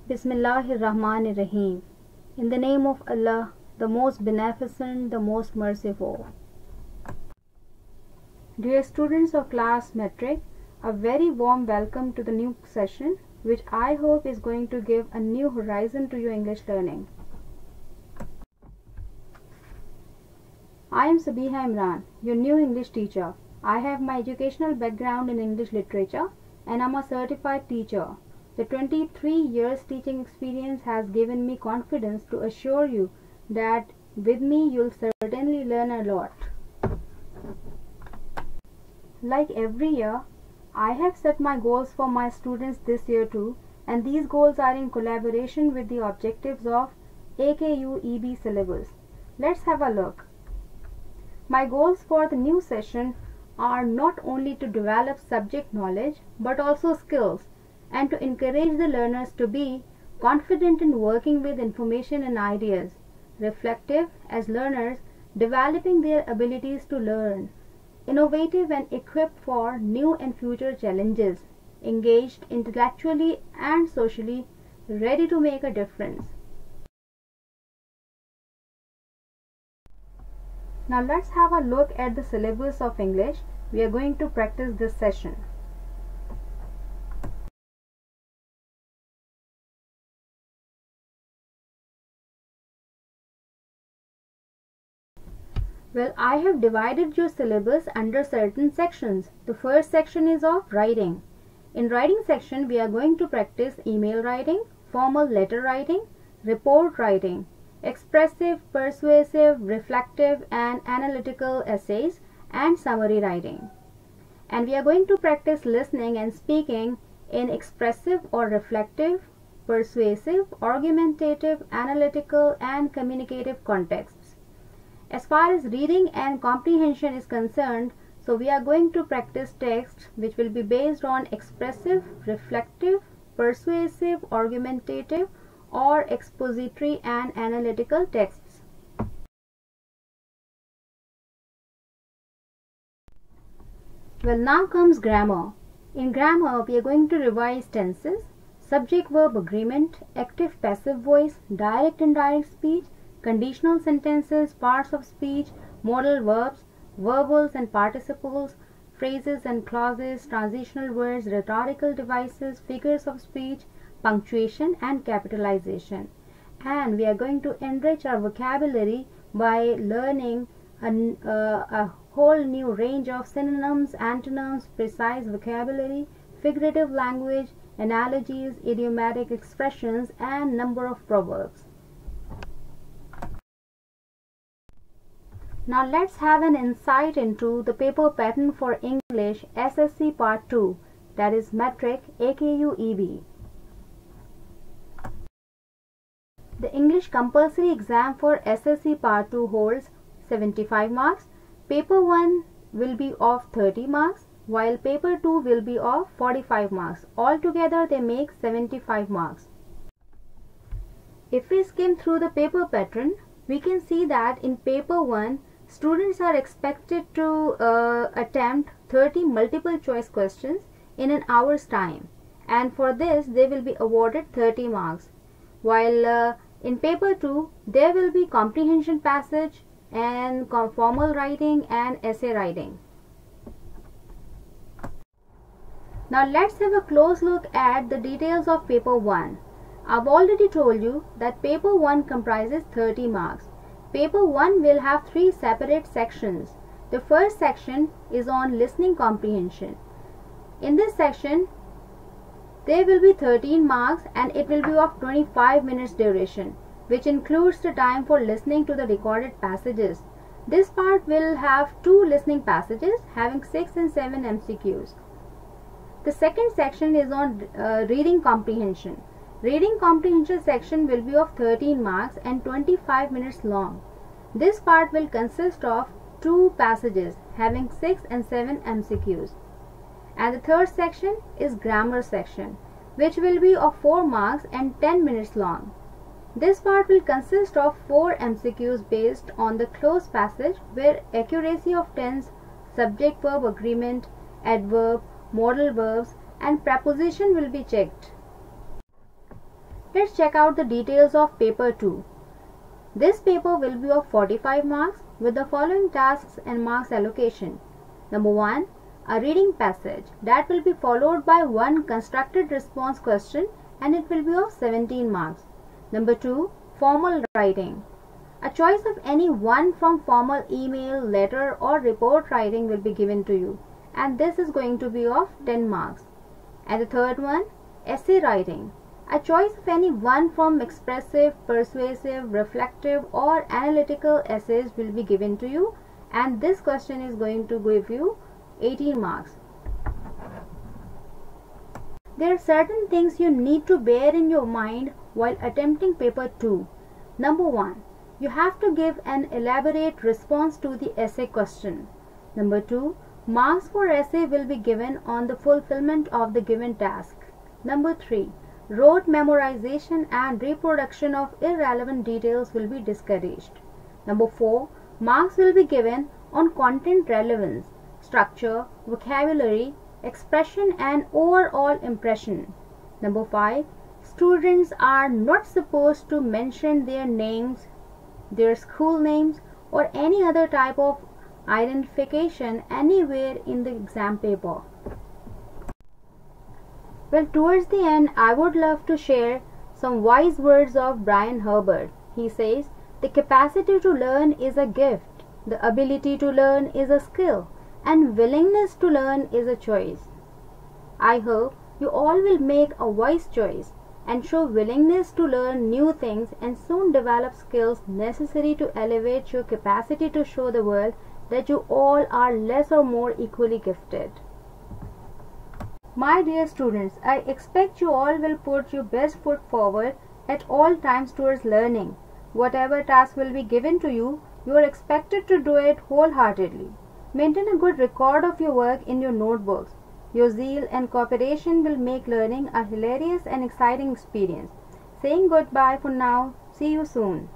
Bismillahirrahmanirrahim. In the name of Allah, the most beneficent, the most merciful. Dear students of class Metric, a very warm welcome to the new session, which I hope is going to give a new horizon to your English learning. I am Sabiha Imran, your new English teacher. I have my educational background in English literature and I'm a certified teacher. The 23 years teaching experience has given me confidence to assure you that with me you'll certainly learn a lot. Like every year, I have set my goals for my students this year too, and these goals are in collaboration with the objectives of AKU EB syllabus. Let's have a look. My goals for the new session are not only to develop subject knowledge but also skills and to encourage the learners to be confident in working with information and ideas, reflective as learners, developing their abilities to learn, innovative and equipped for new and future challenges, engaged intellectually and socially, ready to make a difference. Now let's have a look at the syllabus of English we are going to practice this session. Well, I have divided your syllabus under certain sections. The first section is of writing. In writing section, we are going to practice email writing, formal letter writing, report writing, expressive, persuasive, reflective and analytical essays and summary writing. And we are going to practice listening and speaking in expressive or reflective, persuasive, argumentative, analytical and communicative contexts. As far as reading and comprehension is concerned, so we are going to practice text which will be based on expressive, reflective, persuasive, argumentative or expository and analytical texts. Well, now comes grammar. In grammar, we are going to revise tenses, subject-verb agreement, active-passive voice, direct-indirect speech, conditional sentences, parts of speech, modal verbs, verbals and participles, phrases and clauses, transitional words, rhetorical devices, figures of speech, punctuation and capitalization. And we are going to enrich our vocabulary by learning a whole new range of synonyms, antonyms, precise vocabulary, figurative language, analogies, idiomatic expressions and number of proverbs. Now let's have an insight into the paper pattern for English SSC Part 2, that is Metric AKU EB. The English compulsory exam for SSC Part 2 holds 75 marks. Paper 1 will be of 30 marks, while Paper 2 will be of 45 marks. Altogether they make 75 marks. If we skim through the paper pattern, we can see that in Paper 1, students are expected to attempt 30 multiple choice questions in an hour's time, and for this they will be awarded 30 marks. While in Paper 2 there will be comprehension passage and formal writing and essay writing. Now let's have a close look at the details of Paper 1. I've already told you that Paper 1 comprises 30 marks. Paper 1 will have 3 separate sections. The first section is on listening comprehension. In this section, there will be 13 marks and it will be of 25 minutes duration, which includes the time for listening to the recorded passages. This part will have 2 listening passages having 6 and 7 MCQs. The second section is on reading comprehension. Reading comprehension section will be of 13 marks and 25 minutes long. This part will consist of 2 passages having 6 and 7 MCQs. And the third section is grammar section, which will be of 4 marks and 10 minutes long. This part will consist of 4 MCQs based on the close passage where accuracy of tense, subject-verb agreement, adverb, modal verbs and preposition will be checked. Let's check out the details of paper 2. This paper will be of 45 marks with the following tasks and marks allocation. Number 1. A reading passage that will be followed by one constructed response question and it will be of 17 marks. Number 2. Formal writing. A choice of any one from formal email, letter or report writing will be given to you and this is going to be of 10 marks. And the third one, essay writing. A choice of any one from expressive, persuasive, reflective or analytical essays will be given to you and this question is going to give you 18 marks. There are certain things you need to bear in your mind while attempting paper 2. Number 1. You have to give an elaborate response to the essay question. Number 2. Marks for essay will be given on the fulfillment of the given task. Number 3. Rote memorization and reproduction of irrelevant details will be discouraged. Number 4. Marks will be given on content relevance, structure, vocabulary, expression and overall impression. Number 5. Students are not supposed to mention their names, their school names or any other type of identification anywhere in the exam paper. Well, towards the end, I would love to share some wise words of Brian Herbert. He says, the capacity to learn is a gift, the ability to learn is a skill, and willingness to learn is a choice. I hope you all will make a wise choice and show willingness to learn new things and soon develop skills necessary to elevate your capacity to show the world that you all are less or more equally gifted. My dear students, I expect you all will put your best foot forward at all times towards learning. Whatever task will be given to you, you are expected to do it wholeheartedly. Maintain a good record of your work in your notebooks. Your zeal and cooperation will make learning a hilarious and exciting experience. Saying goodbye for now. See you soon.